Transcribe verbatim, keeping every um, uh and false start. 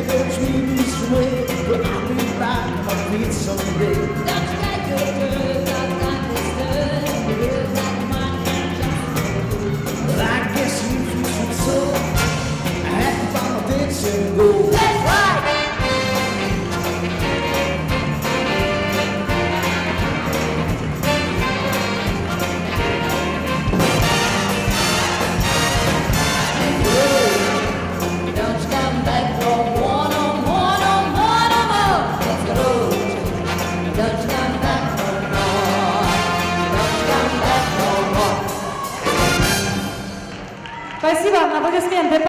take those memories away, but I'll be back on my feet someday. Don't you get your girl, got got this good, girl like mine can just. But I guess you feel so. I had to find my dancing gold. That's right. Спасибо, аплодисменты.